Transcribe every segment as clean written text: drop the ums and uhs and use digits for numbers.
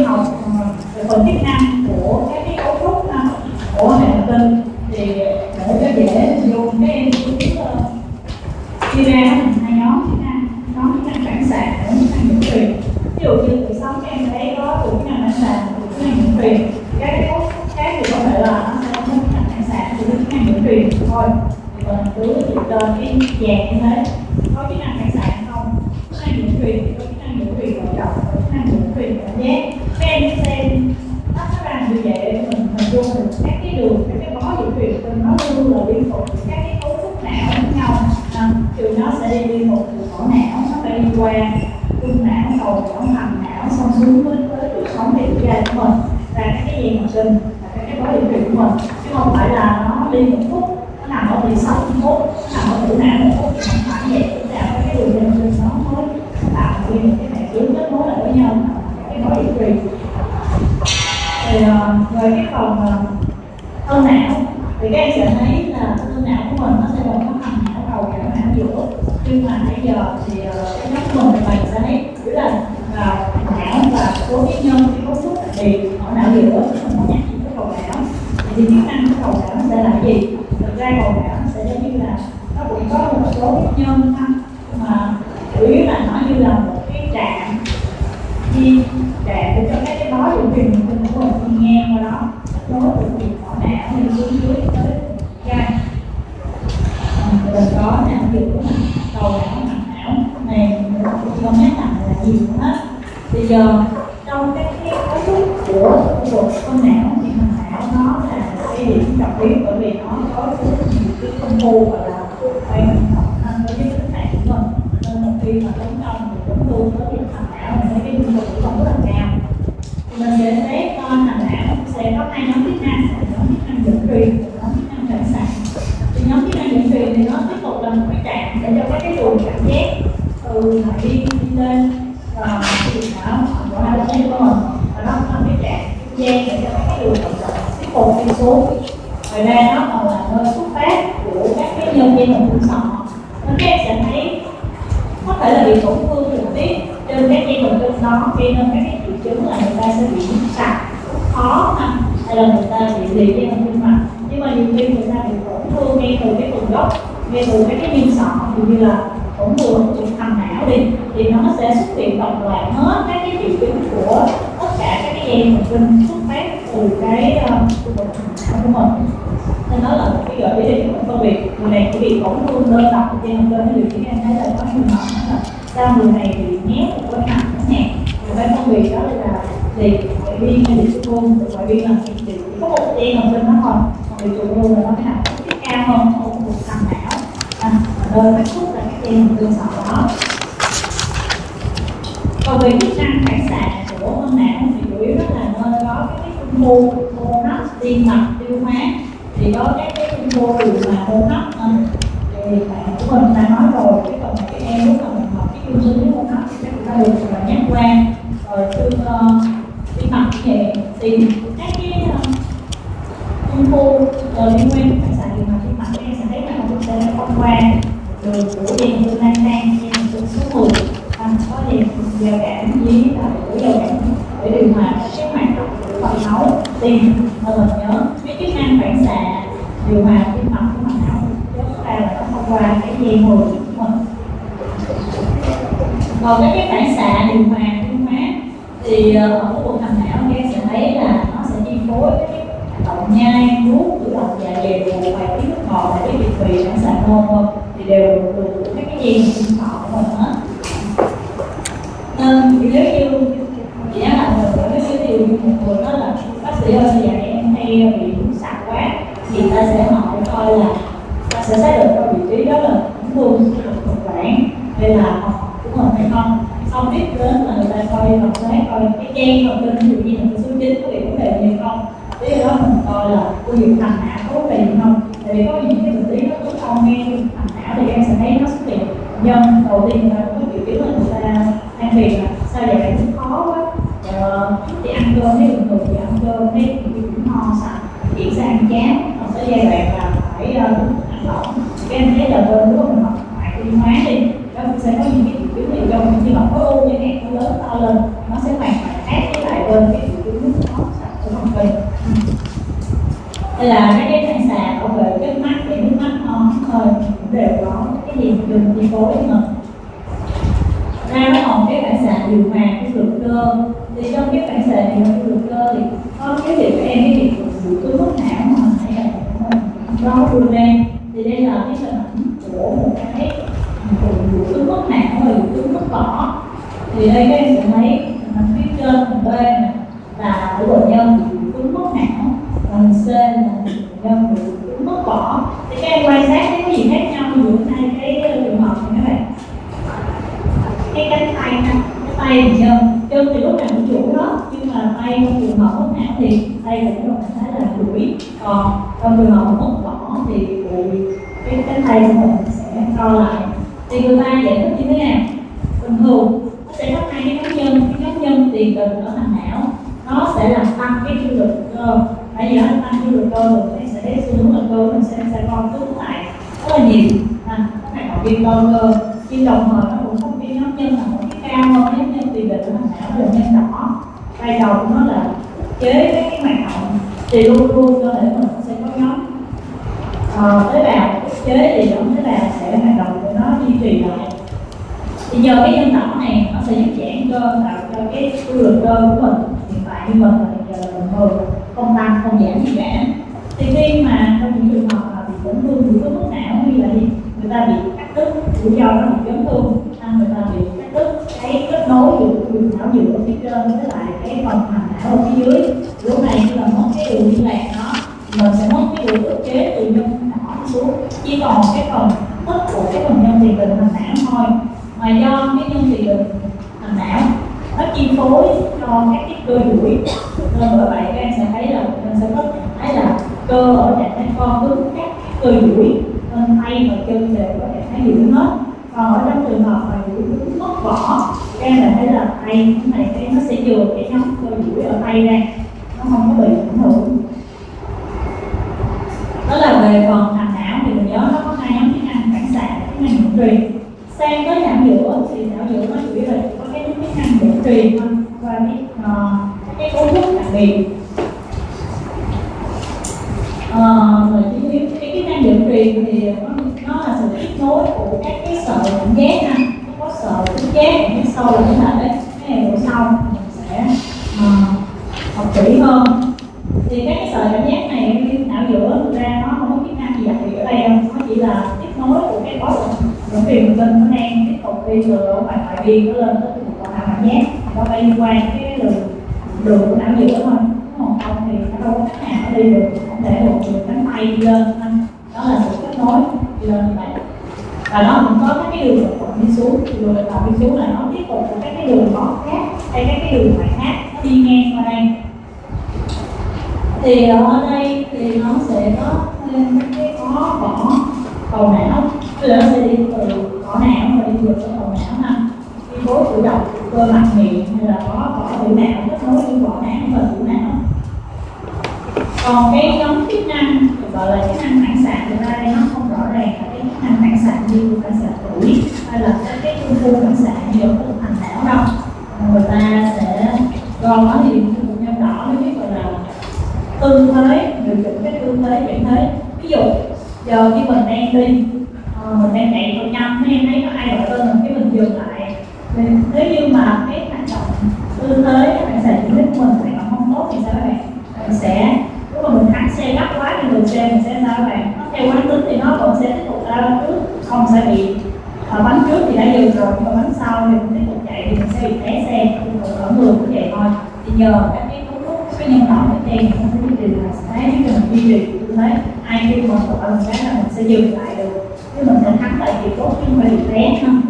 học về phần chức năng của các cái cấu trúc của hệ thần kinh thì để cho dễ dùng các em chia ra thành hai nhóm chức năng, nhóm chức năng phản xạ và nhóm chức năng dẫn truyền. Ví dụ như cuộc sống các em thấy có thuộc chức năng phản xạ, thuộc chức năng dẫn truyền, các cái cấu trúc khác thì có thể là nó sẽ không có chức năng phản xạ, thuộc chức năng dẫn truyền thôi. Thì mình cứ dựa trên cái dạng như thế, có chức năng phản xạ hay không, chức năng dẫn truyền thì có chức năng dẫn truyền vận động, có chức năng dẫn truyền cảm giác. Các em xem nó ra như vậy để mình hình dung được các cái đường, các cái bó dẫn truyền từ nó luôn là liên tục các cái cấu trúc não với nhau. Trường nó sẽ đi liên tục từ vỏ não, nó phải đi qua trung não, đầu não, thành não, xong xuống với cuộc sống để da của mình, ra các cái dây thần kinh và các cái bó dẫn truyền của mình, chứ không phải là nó đi một phút, nó nằm ở 16 phút, nó nằm ở tử não một phút thì không phải vậy. Tử não các cái đường dây thần kinh nó mới tạo nên một cái hệ thống kết nối lại với nhau, cái bó dẫn truyền. Thì về cái phần thân não thì các em sẽ thấy là thân não của mình nó sẽ gồm có thành não đầu và não giữa, nhưng mà bây giờ thì cái nhóm của mình sẽ thấy chỉ là não và số cái nhân cái cấu trúc đặc biệt ở não giữa, mình không nhắc đến cái đầu não. Thì chức năng của đầu não nó sẽ là gì? Thực ra đầu não nó sẽ giống như là nó cũng có một số nhân mà chủ yếu là nó như là một cái trạm để cho các cái bó dẫn truyền của mình đi ngang qua đó, nối từ việc vỏ não đi xuống dưới tới gan. Mình có não giữa, đầu não, mặt não này không nhắc là gì nữa hết. Bây giờ trong các cái cấu trúc của con não thì mặt não nó là cái điểm trọng yếu, bởi vì nó có nhiều cái phân khu gọi là quay mình học đối với tính mạng của mình, nên một khi mà tấn công thì tổn thương tới cái thành não mình thấy cái nhu cầu tử vong rất là cao. Thì mình sẽ xét thành não sẽ có hai nhóm chức năng, nhóm chức năng dẫn truyền và nhóm chức năng phản xạ. Thì nhóm chức năng dẫn truyền thì nó tiếp tục là một cái trạm để cho các cái luồng cảm giác từ đi lên cái điện não của hai bên của mình, và nó là cái trạm trung gian để cho các cái luồng vận động tiếp tục đi xuống. Ngoài ra nó còn là nơi xuất phát của các cái nhân dây thần kinh sọ, nên các em sẽ thấy có thể là bị tổn thương trực tiếp trên các dây thần kinh đó, gây nên các cái triệu chứng là người ta sẽ bị sặc, khó hay là người ta bị liệt dây thần kinh mặt. Nhưng mà nhiều khi người ta bị tổn thương ngay từ cái vùng gốc, ngay từ các cái viên sọ, như là tổn thương của thành não đi, thì nó sẽ xuất hiện đồng loạt hết các cái triệu chứng của tất cả các cái dây thần kinh xuất phát từ cái khu vực thành não của mình. Nên nó là một cái gợi ý để chúng mình phân biệt người này chỉ bị tổn thương đơn độc trên thần kinh, thì điều em thấy là có trường hợp là sao người này bị nhét một cái mặt chẳng hạn, người phải phân biệt đó là liệt ngoại biên hay liệt trung ương. Ngoại biên là chỉ có một dây thần kinh nó thôi, còn liệt trung ương là nó phải nằm cái cao hơn ở khu vực thành não, nơi phát xuất là các dây thần kinh sọ đó. Còn về chức năng phản xạ của con não thì chủ yếu đó là nơi có cái phân khu hô hấp, tim mạch, tiêu hóa, thì có các cái phân khu mà hô hấp. Thì bạn của mình đã nói rồi, cái phần này các em lúc mà mình học cái chương trình hô hấp thì các chúng ta được nhắc qua rồi tim mạch như vậy, thì các cái phân khu liên quan đến phản xạ điều hòa tim mạch các em sẽ thấy là chúng ta sẽ thông qua đường của dây thần kinh lan can, dây thần kinh số 10, có dây giao cảm với của giao cảm để điều hòa các cái hoạt động của phần máu tim. Nên mình nhớ cái chức năng phản xạ điều hòa tim mạch của mặt não chúng ta là nó thông qua cái dây 10 của mình. Còn cái phản xạ điều hòa tiêu hóa thì ở khu vực thành não các em sẽ thấy là nó sẽ chi phối cái hoạt động nhai, nuốt, cử động dạ dày, ruột, bài tiết nước bọt, bài tiết dịch vị, phản xạ nôn thì đều được các cái dây thần kinh sọ của mình hết. Nên nếu như chỉ là mình phải giới thiệu như một người đó là bác sĩ ơi bây giờ em hay bị sặc quá, thì ta sẽ hỏi coi là ta sẽ xác định coi vị trí đó là tổn thương thực quản hay là học của mình hay không. Xong tiếp đến là người ta coi học xét coi cái dây thần kinh, ví dụ như là số 9 có bị vấn đề gì không, tiếp đó mình coi là khu vực thành não có vấn đề gì không. Tại vì có những cái bệnh lý nó cứ không nghe thành não thì em sẽ thấy nó xuất hiện nhân đầu tiên là có triệu chứng là người ta than phiền là sao vậy bạn cũng khó quá, thì ăn cơm thấy bình thường thì ăn cơm thấy cũng ho sạch, chuyển sang ăn chán, còn tới giai đoạn là phải ăn lỏng. Các em thấy là bên lúc mình học ngoại tiêu hóa đi, nó sẽ có những cái triệu chứng này trong như là khối u chẳng hạn, nó lớn to lên, nó sẽ hoàn toàn khác với lại trên cái triệu chứng nước khó của thần kinh. Đây là cái phản xạ bảo vệ cái mắt, cái nước mắt ho hơi cũng đều có cái gì dùng chi phối mà ra nó còn cái phản xạ điều hòa cái lượng cơ. Thì trong cái phản xạ điều hòa cái lượng cơ thì có giới thiệu cho em cái việc của túi mất não mà nãy là đó đưa ra. Thì đây là cái hình ảnh của một cái túi mất não và túi mất vỏ. Thì đây các em sẽ thấy hình ảnh phía trên hình bên là của bệnh nhân bị túi mất não, và hình C là bệnh nhân bị túi mất vỏ. Thì các em quan sát thấy có gì khác nhau giữa hai cái trường hợp này các bạn? Cái cánh tay ha, cái tay bệnh nhân chân thì lúc nào cũng chủ đó, nhưng mà tay trong trường hợp mất não thì tay cũng trong trạng thái là duỗi, còn trong trường hợp mất vỏ thì cái cánh tay của mình sẽ co lại. Thì người ta giải thích như thế nào? Bình thường nó sẽ có hai cái nhóm nhân tiền đình ở thành não, nó sẽ làm tăng cái chu lực cơ. Tại vì nó tăng chu lực cơ rồi thì sẽ xu hướng là cơ mình sẽ co cứng lại rất là nhiều. Các bạn học viên đau cơ, nhưng đồng thời nó cũng không cái nhóm nhân là một cái cao hơn nhóm nhân tiền đình ở thành não là nhân đỏ. Vai trò của nó là chế cái hoạt động thì luôn luôn cơ thể mình sẽ có nhóm tế bào chế thì nhóm tế bào sẽ hoạt động để nó duy trì lại. Thì nhờ cái nhân đỏ này nó sẽ giúp giãn cơ, tạo cho cái chu lực cơ của mình hiện tại như mình là giờ là bình thường, không tăng không giảm gì cả. Thì khi mà trong những trường hợp mà bị tổn thương của cái mất não như là gì, người ta bị cắt đứt rủi ro nó bị chấn thương, người ta bị cắt đứt cái kết nối giữa đường não giữa phía trên với lại cái phần thành não ở phía dưới. Lúc này như là mất cái đường liên lạc đó, mình sẽ mất cái đường ức chế từ nhân não xuống, chỉ còn cái phần tích của cái phần nhân tiền đình thành não thôi. Mà do cái nhân tiền đình thành não nó chi phối cho các cái cơ duỗi, nên bởi vậy các em sẽ thấy là mình sẽ có trạng thái là cơ ở trạng thái co cứng các cơ duỗi, nên tay và chân đều có trạng thái duỗi hết. Còn ở trong trường hợp mà duỗi cứng mất vỏ, các em sẽ thấy là tay cái này nó sẽ chừa cái nhóm cơ duỗi ở tay ra, nó không có bị ảnh hưởng. Đó là về phần thành não thì mình nhớ nó có hai nhóm chức năng phản xạ, chức năng dẫn truyền. Sang tới não giữa thì não giữa nó chủ yếu là có cái chức năng dẫn truyền thôi, và cái cấu trúc đặc biệt. Rồi cái chức năng dẫn truyền thì nó là sự kết nối của các cái sợi cảm giác ha, có sợi cảm giác cái sau là cái thể, cái này bữa sau mình sẽ học kỹ hơn. Thì các cái sợi cảm giác này não giữa thực ra nó không có chức năng gì đặc biệt ở đây đâu, nó chỉ là kết nối của cái quá trình dẫn truyền thần kinh nó đang tiếp tục đi từ ở ngoài ngoại biên nó lên tới một quả cảm giác, nó phải liên quan cái đường của não giữa thôi. Còn không thì nó đâu có cách nào nó đi được, không thể một đường cánh tay đi lên. Đó là sự kết nối đi lên như vậy. Và nó cũng có các cái đường vận động đi xuống, thì đường vận động đi xuống là nó tiếp tục của các cái đường mỏ khác hay các cái đường ngoại khác nó đi ngang qua đây. Thì ở đây thì nó sẽ có thêm cái có vỏ cầu não, tức là nó sẽ đi từ vỏ não và đi ngược tới cầu não ha. Cái khối cử động của cơ mặt miệng hay là có vỏ tiểu não kết nối với vỏ não và tiểu não. Còn cái nhóm chức năng gọi là chức năng phản xạ thì ra đây nó không rõ ràng là cái chức năng phản xạ như phản xạ tuổi hay là cái khu phản xạ như ở cái thành não đâu. Người ta sẽ gom nó thì một nhân đỏ nó biết gọi là tư thế, điều chỉnh cái tư thế chuyển thế. Ví dụ giờ khi mình đang đi, mình đang chạy thật nhanh, em thấy có ai gọi tên mình cái mình dừng lại. Nếu như mà cái hoạt động tư thế phản xạ chuyển thế của mình hoạt động không tốt thì sao các bạn? Mình sẽ lúc mà mình thắng xe gấp quá thì đường xe mình sẽ sao các bạn? Nó theo quán tính thì nó vẫn sẽ tiếp tục ra bánh trước, không sẽ bị bánh trước thì đã dừng rồi, nhưng mà bánh sau thì mình tiếp tục chạy thì mình sẽ bị té xe. Ở người cũng vậy thôi. Thì nhờ các cái cấu trúc cái nhân tạo cái đen nó sẽ duy trì là sáng giúp cho mình duy trì tư thế. Ai khi mình tập ở cái là mình sẽ dừng lại được, chứ mình sẽ thắng lại thì tốt chứ không phải bị té ha.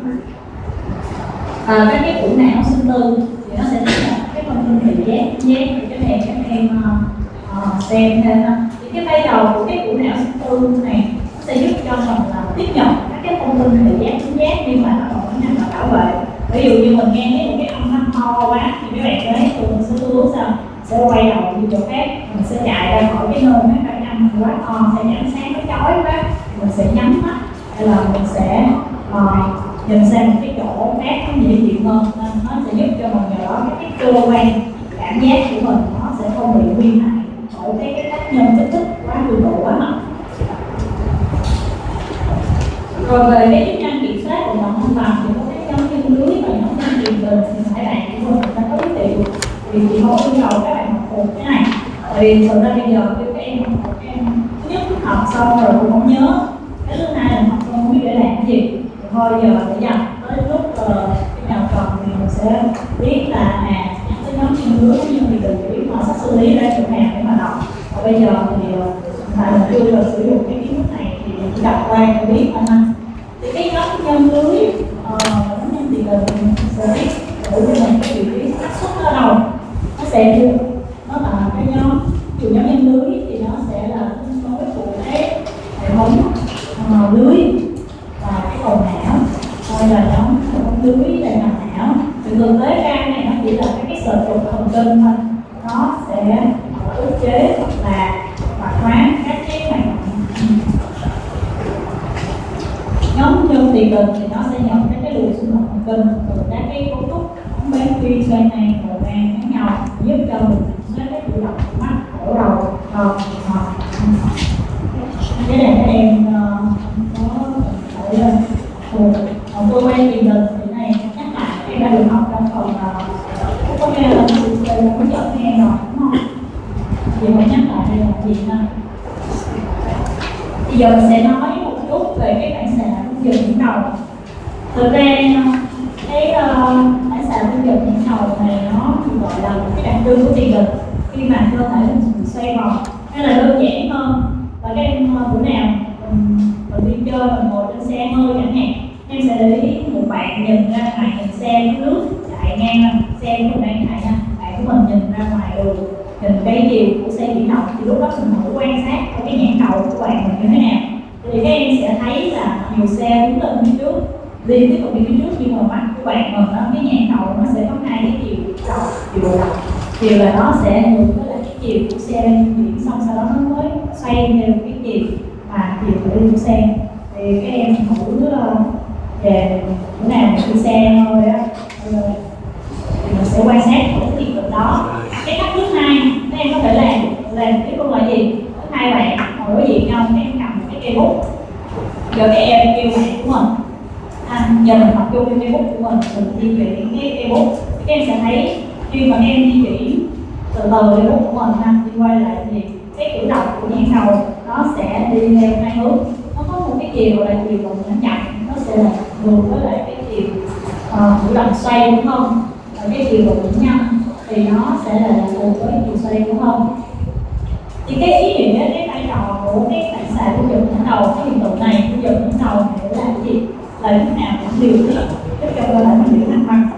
Các cái củ não sinh tư thì nó sẽ là cái phần thị giác để cho các em xem thêm. Thì cái vai trò của cái củ não sinh tư này nó sẽ giúp cho mình là tiếp nhận các cái thông tin thị giác chính giác, nhưng mà nó còn có năng là bảo vệ. Ví dụ như mình nghe thấy một cái âm thanh to quá thì mấy bạn thấy thường mình sẽ hướng sao, sẽ quay đầu đi chỗ khác, mình sẽ chạy ra khỏi cái nơi mấy cái âm quá to, sẽ nhắm sáng nó chói quá, mình sẽ nhắm mắt hay là mình sẽ nhìn sang một cái chỗ khác nó dễ chịu hơn, nên nó sẽ giúp cho mình nhờ đó cái cơ quan cảm giác của mình nó sẽ không bị nguy hại bởi cái tác nhân kích thích quá cường độ quá mạnh. Rồi về cái chức năng kiểm soát vận động thăng bằng thì có cái nhóm chân lưới và nhóm chân tiền đình thì phải bạn của mình đã có giới thiệu. Thì chị không yêu cầu các bạn học thuộc cái này. Tại vì thực ra bây giờ khi các em học, các em thứ nhất học xong rồi cũng không nhớ, cái thứ hai là học xong không biết để làm cái gì. Thì thôi giờ để dành tới lúc cái nào cần thì mình sẽ biết là cái nhóm chân lưới nhưng thì từ biết mà sắp xử lý ra chỗ nào để mà đọc. Và bây giờ thì tại mình chưa được sử dụng cái kiến thức này thì mình chỉ đọc qua để biết thôi anh. Thì cái nhóm nhân lưới nhóm nhân tiền đình thì mình sẽ biết để mình cái vị trí xác suất ở đâu nó sẽ được, nó là cái nhóm ví dụ nhóm nhân lưới thì nó sẽ là nối của cái hệ thống lưới và cái cầu não, đây là nhóm hệ thống lưới đây là não. Thì thực tế ra này nó chỉ là cái sợi trục thần kinh thôi, nó sẽ ức chế hoặc là hoạt hóa các cái hoạt động. Nhóm nhân tiền đình thì nó sẽ nhận các cái luồng xung động thần kinh từ các cái cấu trúc bán quy xoay này và van khác nhau giúp cho mình soát các cử động của mắt, cổ đầu, cái này các em có thể còn cơ quan tiền đình thì này nhắc lại em đã được học trong phần có nghe là hướng dẫn nghe rồi đúng không? Giờ mình nhắc lại đây là gì ha? Bây giờ mình sẽ nói một chút về cái phản xạ cung dừng điểm đầu. Thực ra cái phản xạ cung dừng điểm đầu này nó gọi là cái đặc trưng của tiền đình khi mà cơ thể mình xoay vòng, hay là đơn giản hơn là các em bữa nào mình đi chơi mình ngồi trên xe hơi chẳng hạn, em sẽ để ý một bạn nhìn ra ngoài nhìn xe có nước chạy ngang, xe của mình đang chạy nha, bạn của mình nhìn ra ngoài đường nhìn cái chiều của xe chuyển động thì lúc đó mình thử quan sát cái nhãn cầu của bạn mình như thế nào thì các em sẽ thấy là nhiều xe hướng lên phía trước liên tiếp đi phía trước nhưng mà mắt của bạn mình đó cái nhãn cầu nó sẽ có hai cái chiều đầu, chiều là nó sẽ ảnh hưởng với lại cái chiều của xe chuyển xong sau đó nó mới xoay theo cái chiều và chiều của đi của xe. Thì các em thử về bữa nào mình đi xe thôi á thì mình sẽ quan sát cái hiện tượng đó. Cái cách thứ hai các em có thể làm tiếp luôn là gì? Có hai bạn ngồi đối diện nhau, các em cầm cái cây bút. Giờ các em kêu bạn của mình giờ mình học chung cái cây bút của mình di chuyển cái cây bút. Các em sẽ thấy khi mà em di chuyển từ từ cây bút của mình đi quay lại thì cái cử động của nhãn cầu nó sẽ đi theo hai hướng. Nó có một cái chiều là chiều đồng nhãn chậm, nó sẽ là ngược với lại cái chiều cử động xoay đúng không? Và cái chiều đồng nhãn nhanh thì nó sẽ là ngược với chiều xoay đúng không? Thì cái ý nghĩa cái vai trò của cái phản xạ cung dừng nhãn đầu, cái hiện tượng này cung dừng nhãn đầu này để làm gì? Là lúc nào cũng điều tiết giúp cho cơ thể mình điều thăng bằng.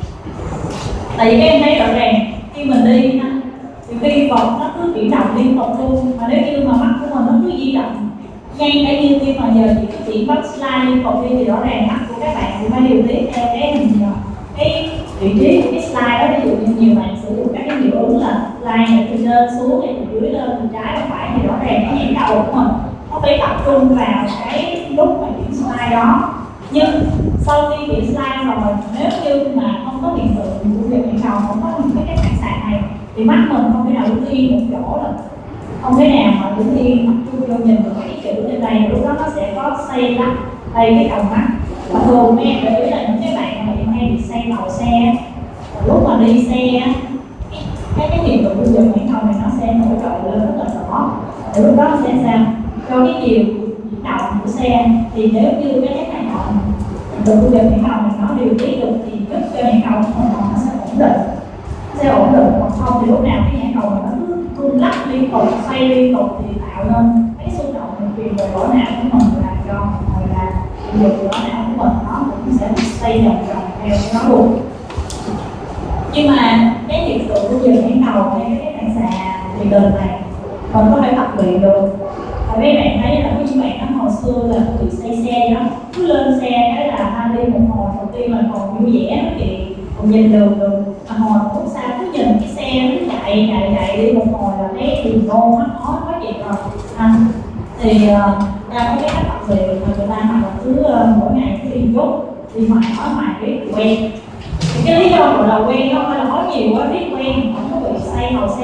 Tại vì các em thấy rõ ràng khi mình đi thì khi vòng nó cứ chuyển động liên tục luôn, mà nếu như mà mắt của mình nó cứ di động nhanh cái như khi mà giờ chỉ cái chuyển bấm slide liên tục đi thì rõ ràng mắt của các bạn cũng phải điều tiết theo cái hình cái vị trí của cái slide đó. Ví dụ như nhiều bạn sử dụng các cái hiệu ứng là slide này từ lên xuống hay từ dưới lên từ trái qua phải thì rõ ràng cái nhãn cầu của mình nó phải tập trung vào cái lúc mà chuyển slide đó. Nhưng sau khi chuyển slide rồi nếu như mà không có hiện tượng của việc nhãn cầu, không có những cái phản xạ này thì mắt mình không thể nào đứng yên một chỗ được, không thể nào mà đứng yên tập trung vô nhìn được cái chữ trên đây, lúc đó nó sẽ có xây lắc đây cái đầu mắt. Và thường em để ý là những cái bạn mà hay bị xây đầu xe lúc mà đi xe cái hiện tượng cung dừng nhãn cầu này nó sẽ nổi trội lên rất là rõ. Thì lúc đó sẽ sao cho cái chiều chuyển động của xe thì nếu như cái hoạt động hiện tượng cung dừng nhãn cầu này nó điều tiết được thì giúp cho nhãn cầu của mình nó sẽ ổn định, còn không thì lúc nào cái nhãn cầu nó cứ rung lắc liên tục, xoay liên tục thì tạo nên cái xung động truyền về vỏ não của mình làm cho người là dục vỏ não của mình nó cũng sẽ xoay vòng theo nó luôn. Nhưng mà cái hiện tượng của dừng nhãn cầu hay cái phản xạ tiền đình này mình có thể tập luyện được. Và mấy bạn thấy là có những bạn đó hồi xưa là bị say xe đó, cứ lên xe cái là hai đi một hồi đầu tiên là còn vui vẻ nói chuyện còn nhìn đường mà hồi lúc sau cứ nhìn cái xe nó chạy đi một hồi là thấy đường đô mắt nói quá chuyện rồi thì ra có cái cách tập luyện mà người ta học là cứ mỗi ngày cứ đi chút đi mãi nói mãi biết quen. Thì cái lý do gọi là quen không phải là nói nhiều quá biết quen, không có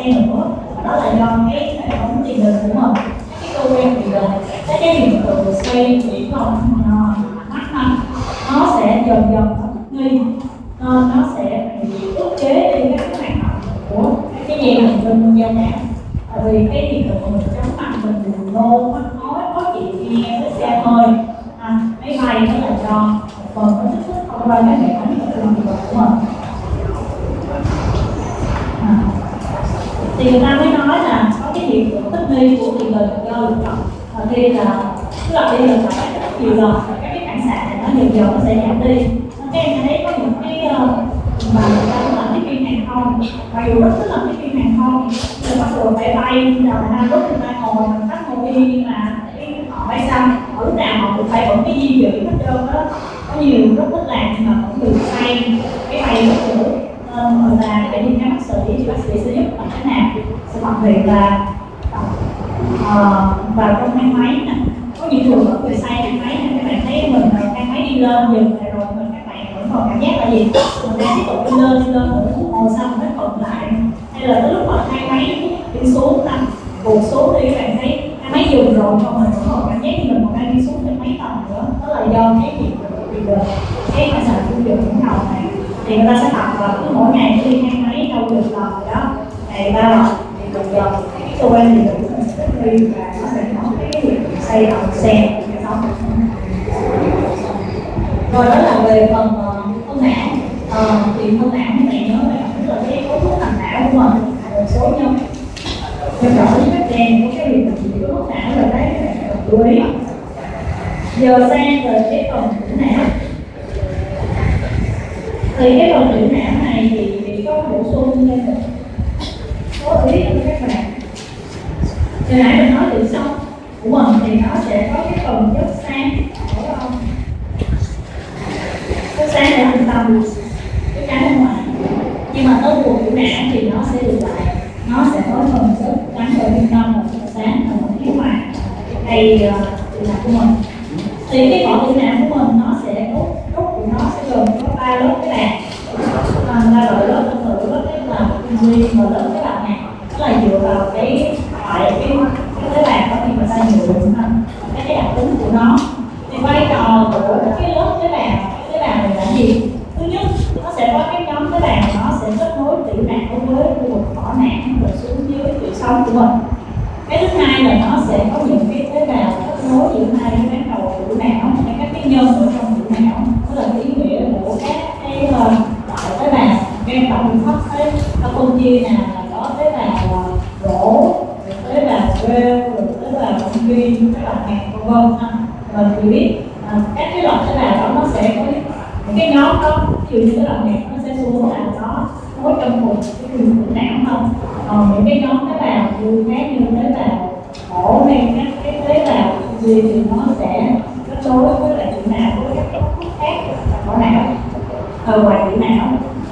xe nữa, và đó là do cái hệ thống tiền đình của mình, cái cơ quan tiền đình, cái hiện tượng xoay chuyển vòng mắt nó sẽ dần dần nó nghi, nó sẽ bị ức chế đi các cái hoạt động của cái dây thần kinh giao cảm. Tại vì cái hiện tượng mình chóng mặt, mình buồn nôn, mắc ói, khó chịu khi nghe cái xe hơi, máy bay nó là do một phần nó kích thích thông qua cái hệ thống thần kinh của mình. Thì người ta mới nói là có cái hiện tượng thích nghi của tiền đình do lực động, và khi là cứ lặp đi lặp lại rất nhiều lần, các cái phản xạ này nó dần dần nó sẽ giảm đi. Các em thấy có những cái mà người ta cũng làm tiếp viên hàng không, mặc dù rất thích làm tiếp viên hàng không, nhưng bắt đầu phải bay rồi hai lúc người ta ngồi mình tắt ngồi đi, nhưng mà họ bay xong ở lúc nào họ cũng phải vẫn cái di chuyển hết trơn đó. Có nhiều rất thích làm nhưng mà vẫn thường say cái bay rất nhiều. Người ta phải đi khám bác sĩ thì bác sĩ sẽ giúp bằng cái nào, sẽ đặc biệt là vào trong thang máy nè. Có những trường hợp người say thang máy nè, các bạn thấy mình thang máy đi lên dừng lại rồi mình các bạn vẫn còn cảm giác là gì, mình đang tiếp tục đi lên nữa, ngồi xong mình mới cộng lại, hay là tới lúc mà thang máy đi xuống nè, vụt xuống thì các bạn thấy thang máy dừng rồi mà mình vẫn còn cảm giác như mình còn đang đi xuống thêm mấy tầng nữa. Đó là do cái hiện tượng cái phản xạ trung dựng những đầu này. Thì người ta sẽ tập là cứ mỗi ngày đi thang máy đâu được lần rồi đó, ngày 3 lần thì dần dần cái cơ quan thì mình sẽ thích nghi và nó sẽ có cái hiện tượng xây động xe trong sống. Rồi đó là về phần phân não. Thì phân não các bạn nhớ là cái cấu trúc thành não của mình một số nhóm rõ với các đèn có cái hiện tượng gì của phân não là đấy các bạn cần chú ý. Giờ sang về cái phần tử não. Thì cái phần tử não này thì có bổ sung lên một số ý của các bạn. Hồi nãy mình nói từ xong của mình thì nó sẽ có cái phần chất xám ở chất xám ở trung tâm cái trái bên ngoài, nhưng mà tới vùng tử não thì nó sẽ được lại, nó sẽ có phần chất trắng ở trung tâm và chất xám ở phía ngoài đây tử não của mình. Thì cái vỏ tử não của mình nó sẽ gốc của nó sẽ gồm có 3 lớp cái bạc, ta gọi lớp phân tử, lớp cái là nguyên và lớp cái bạc này, nó là dựa vào cái tế bào đó thì người ta nhuộm cái đặc tính của nó. Thì vai trò của cái lớp tế bào này là gì? Thứ nhất, nó sẽ có cái nhóm tế bào, nó sẽ kết nối tử não với khu vực vỏ não rồi xuống dưới tủy sống của mình. Cái thứ hai là nó sẽ có những cái tế bào kết nối giữa hai cái bán cầu tử não, các cái nhân ở trong tử não, đó là cái ý nghĩa của các cái loại tế bào. Các em đọc mình thấp thấy nó phân chia nào là có tế bào rỗ, tế bào rêu, tế bào động viên, tế bào hạt, vân vân. Mình chỉ biết các cái loại tế bào đó nó sẽ có những cái nhóm đó, ví dụ như tế bào hạt nó sẽ xuống là nó nối trong một cái đường tử não không. Còn những cái nhóm tế bào khác như tế bào phổ hay các cái tế bào gì thì nó sẽ kết nối với lại tử não với các góc khác của não ngoài tử não.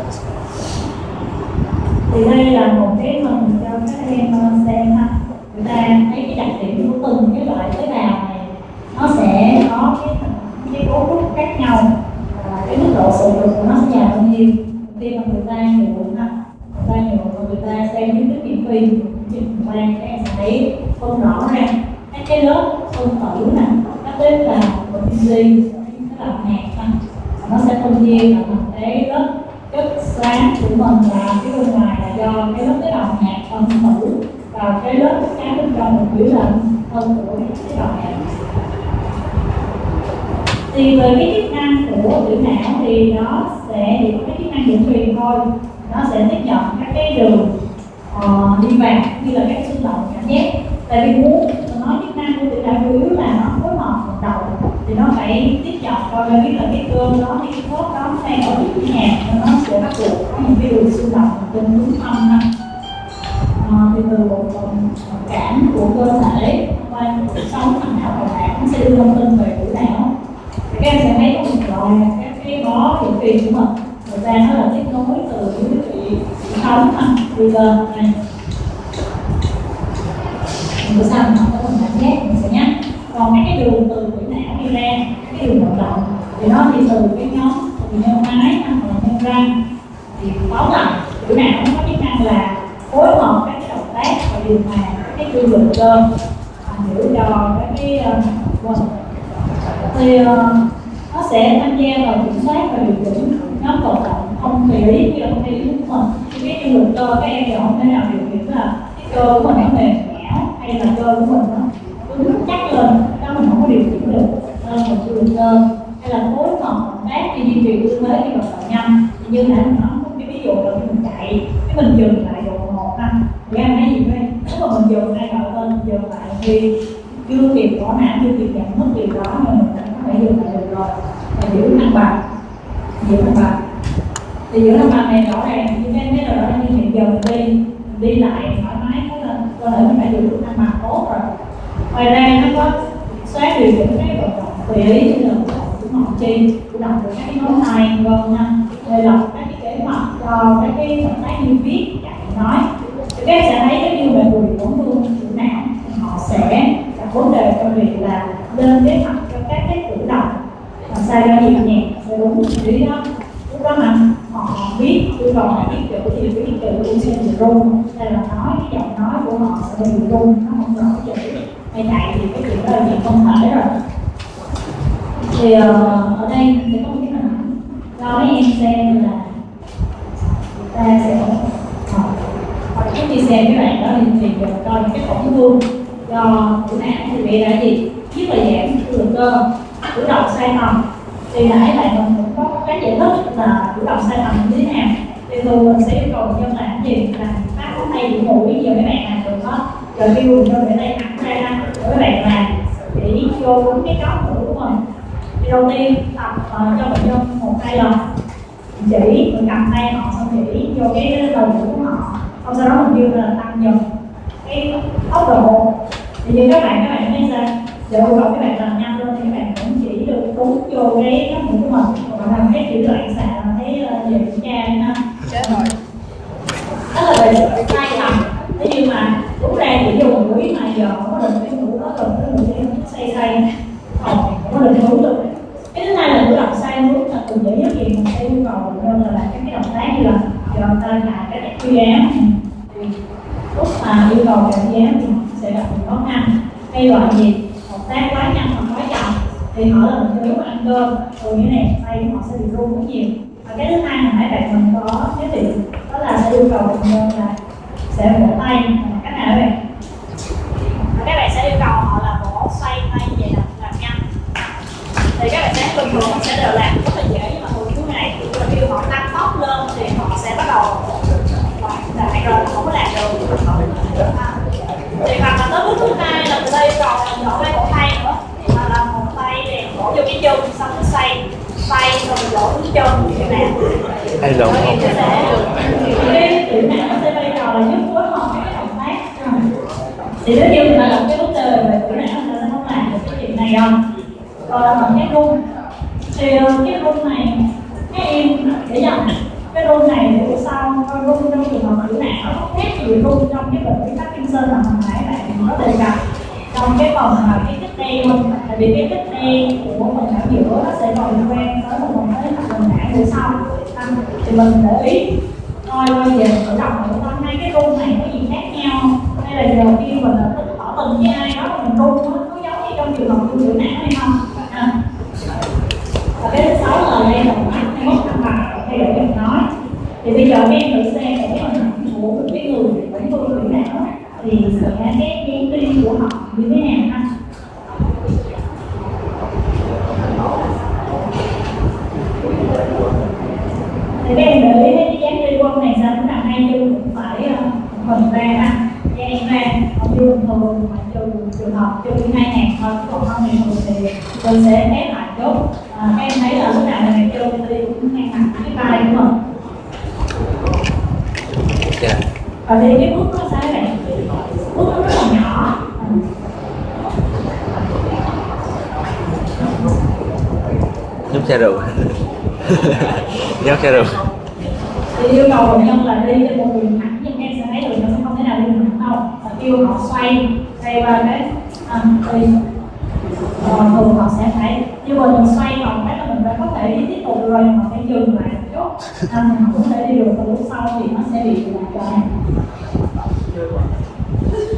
Thì đây là một cái hình cho các em xem ha. Người ta thấy cái đặc điểm của từng cái loại tế bào này nó sẽ có cái cấu trúc khác nhau, cái mức độ sự lực của nó sẽ giàu bao nhiêu. Khi mà người ta nhuộm ha, người ta xem những cái phim trên quang, các em sẽ thấy phân rõ ra các cái lớp phân tử nè, các tế bào protein, các bào hạt, nó sẽ phân chia thành cái lớp chất xám của mình là cái bên ngoài là do cái lớp tế bào hạt phân tử, và cái lớp chất xám bên trong được biểu là phân của tế bào hạt. Thì về cái chức năng của tử não thì nó sẽ chỉ có cái chức năng dẫn truyền thôi, nó sẽ tiếp nhận các cái đường đi vào như là các xung động cảm giác. Tại vì muốn nói chức năng của tử não chủ yếu là nó phối hợp vận động thì nó phải tiếp nhận coi là biết là cái cơ đó hay cái khớp đó nó đang ở vị trí nào, nó sẽ bắt buộc có những cái đường xung động trên hướng âm ha. Thì từ bộ phận cảm của cơ thể qua cuộc sống thành não và não nó sẽ đưa thông tin về tử não. Thì các em sẽ thấy có một loại các cái bó hiệu truyền của mình, người ta nó là tiếp nối từ những cái vị thống đi lên này. Bữa sau mình học có phần cảm giác mình sẽ nhắc. Còn các cái đường từ tử não đi ra, cái đường vận động thì nó đi từ cái nhóm từ nhân ái hoặc là nhân răng. Thì tóm lại tử não nó có chức năng là phối hợp các điều hòa cái dương lực cơ giữ cho cái quần thì nó sẽ tham gia vào kiểm soát và điều chỉnh nhóm vận động không tùy ý như là không tùy ý của mình. Cái dương lực cơ các em thì không thể nào điều khiển là cái cơ của mình nó mềm nhão hay là cơ của mình nó cứng chắc lên, đó mình không có điều khiển được. Nên mình dương lực cơ hay là phối hợp động tác khi duy trì tư thế khi vận động nhanh, như nãy mình nói cái ví dụ là khi mình chạy cái mình dừng lại độ 1 năm thì em thấy gì đây, nếu mà mình dừng đây gọi tên dừng lại thì chưa kịp bỏ não, chưa kịp nhận mất điều đó nên mình có thể dừng lại được rồi. Và giữ thăng bằng, thì giữ thăng bằng này rõ ràng như cái là rõ ràng như hiện giờ mình đi lại thoải mái, thế là cơ thể mình phải giữ thăng bằng tốt rồi. Ngoài ra nó có soát điều chỉnh cái vận động tùy ý như là của ngón chi, của động của các cái ngón tay vân nha, để lập các cái kế hoạch cho các cái động tác như viết, chạy, nói. Thì các em sẽ thấy nếu như về người tổn thương chủ não họ sẽ gặp vấn đề trong việc là lên kế hoạch cho các cái cử động làm sao cho nhẹ nhàng sẽ đúng lý đó. Lúc đó mà họ biết yêu cầu họ viết chữ thì viết chữ cũng sẽ bị run, hay là nói cái giọng nói của họ sẽ bị run, nó không rõ chữ, hay chạy thì cái chuyện đó là chuyện không thể rồi. Thì ở đây sẽ có một cái hình cho mấy em xem là ta sẽ hoặc trước khi xem cái bạn đó thì coi những cái tổn thương do chủ não thì bị là gì, nhất là giảm cường cơ, cử động sai lầm. Thì nãy bạn mình cũng có cái giải thích là cử động sai lầm như thế nào. Thì thường mình sẽ yêu cầu bệnh nhân làm gì, là phát ngón tay giữ mũi, giờ mấy bạn làm được hết, rồi kêu mình cho để tay thẳng ra để mấy bạn làm để vô đúng cái chóp mũi của mình. Thì đầu tiên tập cho bệnh nhân một hai lần chỉ, mình cầm tay họ xong chỉ vô cái đầu mũi của họ, xong sau đó mình kêu là tăng dần cái tốc độ. Thì như các bạn thấy sao, giờ yêu cầu các bạn làm nhanh lên thì các bạn cũng chỉ được đúng vô cái mũi của mình, còn làm cái chữ loạn xạ là thấy về kiểm tra đi ha. Chết rồi. Đó là về sai lầm. Thế nhưng mà đúng ra chỉ vô mũi mà giờ không có định cái mũi đó cần cái mũi say không có định hướng được. Cái thứ hai là cử động sai hướng là từ dễ nhất thì mình sẽ yêu cầu bệnh nhân là làm các cái động tác như là giờ ta hạ cái quy áo. Thì lúc mà yêu cầu cảm giác thì họ sẽ gặp khó khăn, hay loại gì động tác quá nhanh hoặc quá chậm thì họ là mình cho lúc ăn cơm rồi như này tay họ sẽ bị run rất nhiều. Và cái thứ hai là nãy bạn mình có giới thiệu đó là sẽ yêu cầu bệnh nhân là sẽ vỗ tay cách nào vậy, và các bạn sẽ yêu cầu họ là vỗ xoay tay như vậy làm nhanh. Thì các bạn sẽ bình thường sẽ đều làm rất là dễ, nhưng mà thường thứ này khi họ tăng tốc lên thì họ sẽ bắt đầu lại rồi không có làm được. Thì hoặc là tới bước thứ hai là người ta yêu cầu mình đổ cái cổ tay nữa, thì mà là một tay để đổ vô cái chân xong nó xoay tay rồi mình đổ cái chân như thế nào. Hay lộn không? Cái chữ nào nó sẽ yêu cầu là giúp phối hợp cái động tác. Thì nếu như mà là cái vấn đề về chữ não người ta sẽ không làm được cái chuyện này đâu. Còn là bằng cái rung thì cái rung này các em để dòng cái rung này để sau rung trong trường hợp chữ não nó khác gì rung trong cái bệnh Parkinson là hồi nãy bạn có đề cập trong cái phần mà cái kích đen luôn. Tại vì cái kích đen của phần não giữa nó sẽ còn liên quan tới một phần tới phần não phía sau, thì mình để ý coi về cử động của tâm hai cái rung này có gì khác nhau, hay là giờ khi mình tỏ tình với ai đó mình rung nó giống như trong trường hợp chữ não hay không. Và cái thứ sáu là đây là một hay mất thăng bằng thay đổi giọng nói. Thì bây giờ các em thử xem cái hình ảnh của cái người tổn thương chữ não thì sẽ cái dáng đi của họ như thế nào ha. Thì các em để ý cái dáng đi quân này sao cũng là hai chân cũng phải phần ra ha, dang ra, không như bình thường mà trường hợp chân hai hàng thôi, còn không thì thường thì mình sẽ ép lại chút. Các em thấy là lúc nào là ngày chân đi cũng ngang mặt cái vai của mình. Và thì cái bước nó sao các bạn? Bước nó rất là nhỏ. Nhúc chai rượu. Nhúc chai rượu. Thì yêu cầu bệnh nhân là đi trên một đường thẳng, nhưng em sẽ thấy bệnh nhân sẽ không thể nào đi đường thẳng đâu. Và kêu họ xoay qua cái thì thường họ sẽ phải như mình xoay vòng cái là mình phải có thể đi tiếp tục rồi mà phải dừng lại một chút, mình không thể đi được từ lúc sau thì nó sẽ bị lạc lại.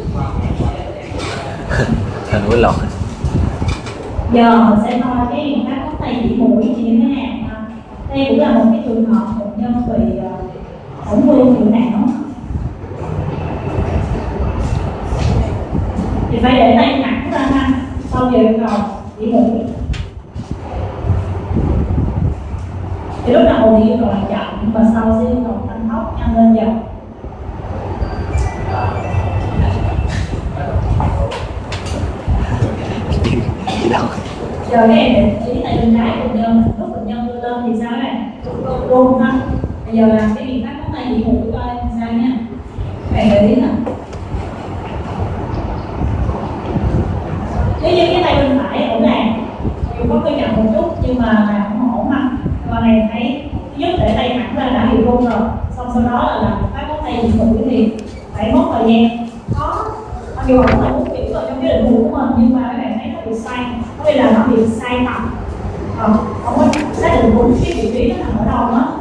Thần với lọt. Giờ mình sẽ coi cái biện pháp móc tay chỉ mũi như thế nào ha. Đây cũng là một cái trường hợp bệnh nhân bị tổn thương tiểu não, thì phải để tay thẳng ra ha, sau giờ yêu cầu chỉ mũi. Thì lúc đầu thì yêu cầu là chậm, nhưng mà sau sẽ yêu cầu tăng tốc nhanh lên dần. Đi đâu? Giờ các em để ý tay bên trái bệnh nhân, lúc bệnh nhân đưa lên thì sao này? Run ha. Bây giờ làm cái biện pháp móc tay chỉ mũi coi sao nha. Các bạn để ý nè. Nếu như cái tay bên phải ổn đàn, dù có hơi chậm một chút nhưng mà làm không ổn ha. Còn này thấy thứ nhất để tay thẳng ra đã hiệu run rồi, xong sau đó là làm cái móc tay chỉ mũi thì phải mất thời gian. Có mặc dù vẫn là muốn hiểu vào trong cái định hướng của mình, nhưng mà các bạn thấy nó bị sai, có nghĩa là nó bị sai tầm, không có xác định đúng cái vị trí nó nằm ở đâu đó.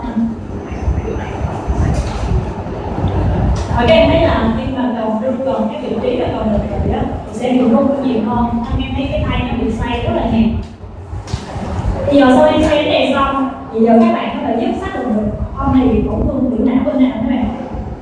Ở các em thấy là khi mà còn cái vị trí là còn được rồi đó thì sẽ bị rung nhiều hơn. Anh em thấy cái tay nó bị xoay rất là nhiều. Bây giờ sau khi xoay cái này xong thì giờ các bạn có thể giúp xác định được con này bị tổn thương tiểu não bên nào các bạn?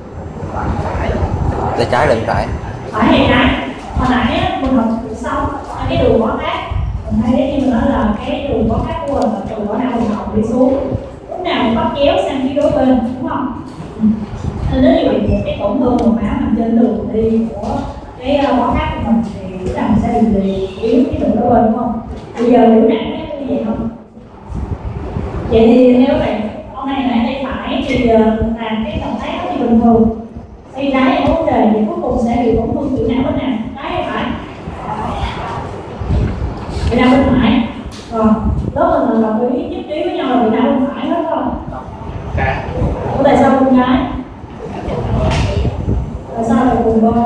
Tay trái lên phải. Phải hay trái? Hồi nãy á, mình học xong cái đường bó cát, mình thấy đấy như mình nói là cái đường bó cát của mình là từ bó não mình học đi xuống, lúc nào mình bắt chéo sang phía đối bên, đúng không? Nên nếu như bị một cái tổn thương của máu nằm trên đường đi của cái bó cát của mình thì lúc nào mình sẽ bị yếu cái đường đối bên, đúng không? Bây giờ tiểu não nó như vậy không? Vậy thì nếu bạn con này lại tay phải thì làm cái động tác nó như bình thường. Tay trái là có vấn đề thì cuối cùng sẽ bị tổn thương tiểu não bên nào? Trái hay phải? Bị não bên phải. Rồi, đó mình là đồng ý nhất trí với nhau là bị não bên phải hết không? Ủa tại sao bên trái? Tại sao lại cùng bên?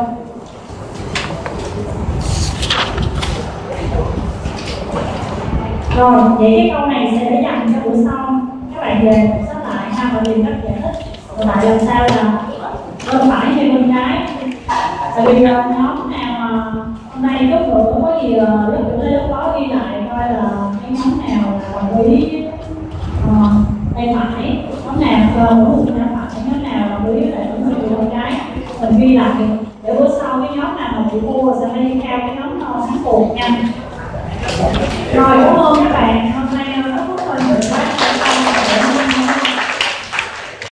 Rồi, vậy cái câu này sẽ để dành cho bữa sau. Các bạn về sách lại ha và tìm cách giải thích. Rồi lại làm sao là bên phải hay bên trái? Tại vì nhóm nào mà hôm nay chút nữa có gì lớp chủ lớp có ghi lại coi là cái nhóm nào là đồng ý tay phải, nhóm nào mỗi một nhóm phải, nhóm nào đồng ý lại những người bên trái. Mình ghi lại để bữa sau cái nhóm nào mà bị thua sẽ đi theo cái nhóm thắng cuộc nha. Rồi, cảm ơn các bạn. Hôm nay rất là nhiều quá.